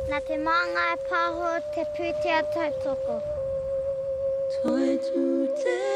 Nā te Mangai Paho te pūtea tautoko. Toi tu te